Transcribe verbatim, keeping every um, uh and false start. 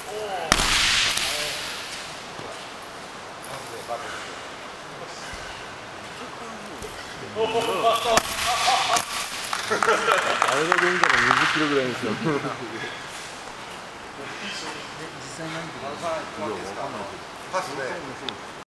あれが現在のにじゅっキロぐらいですよ。実際何キロ？いや、わかんないけど。パスで。